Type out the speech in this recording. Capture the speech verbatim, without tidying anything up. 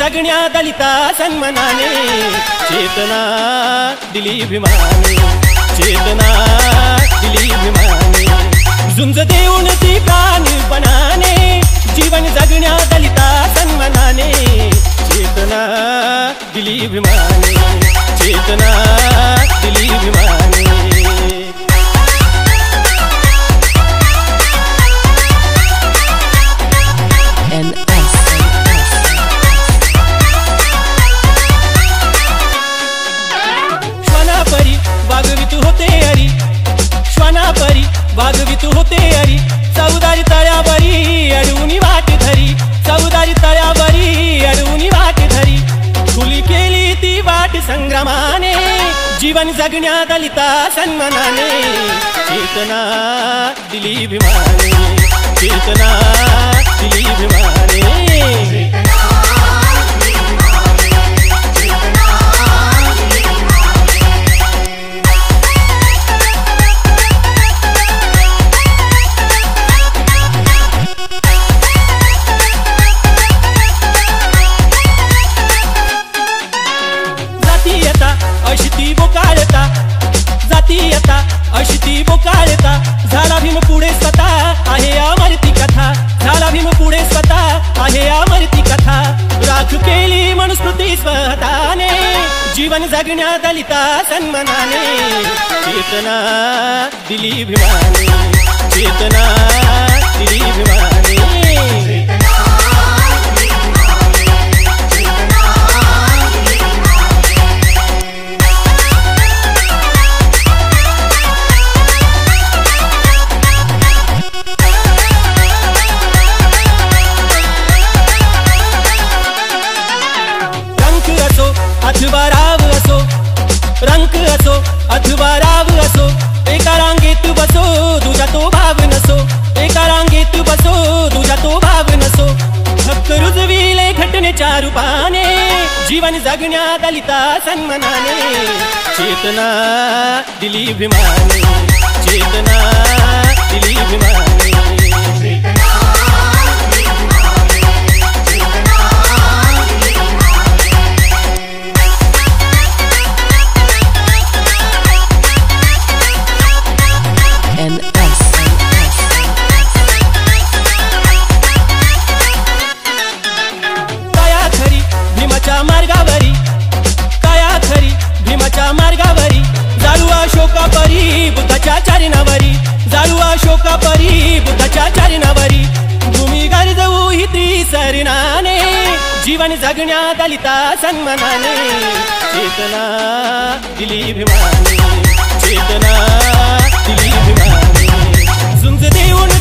जगण्या दलिता सन्मानाने चेतना दिली भीमाने चेतना दिली भीमाने झुंज देऊन ती प्राणपणाने जीवन जगण्या दलिता सन्मानाने चेतना दिली भीमाने चेतना दिली भीमाने। श्वानापरी वागवितू होते हरी श्वानापरी वागवितू होते हरी चौदारी तळ्यावरी अडवूनी वाट धरी चौदारी तळ्यावरी अडवूनी वाट धरी खुली केली ती वाट संग्रामाने जीवन जगण्या दलिता सन्मानाने चेतना दिली भीमाने चेतना दिली भीमाने। जातीयता अशी ती बोकाळता जातीयता अशी ती बोकाळता झाला भीम पुढे स्वतः आहे अमरती कथा झाला भीम पुढे स्वतः आहे अमरती कथा राख केली मनुस्मृती स्वतःने जीवन जगण्या दलिता सन्मानाने चेतना दिली भीमाने चेतना दिली भीमाने। अथवा राव असो रंक असो अथवा राव असो एका रांगेत बसो तुझा तो भाव नसो एका रांगेत बसो तुझा तो भाव नसो हक्क रुजविले घटनेच्या रूपाने जीवन जगण्या दलिता सन्मानाने चेतना दिली भीमाने चेतना दिली भीमाने। भीमाच्या मार्गावरी काया खरी भीमाच्या मार्गावरी जाळू अशोका परी बुद्धाच्या चरणावरी जाळू अशोका परी बुद्धाच्या चरणावरी भूमी गरजवू ही त्रिसरणाने जीवन जगण्या दलिता सन्मानाने चेतना दिली भीमाने चेतना दिली भीमाने झुंज देऊन